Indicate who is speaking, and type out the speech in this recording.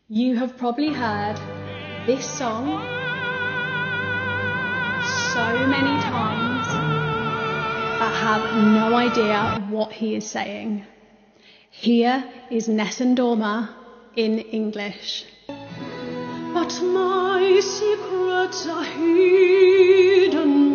Speaker 1: You have probably heard this song so many times but have no idea what he is saying. Here is Nessun Dorma in English.
Speaker 2: But my secrets are hidden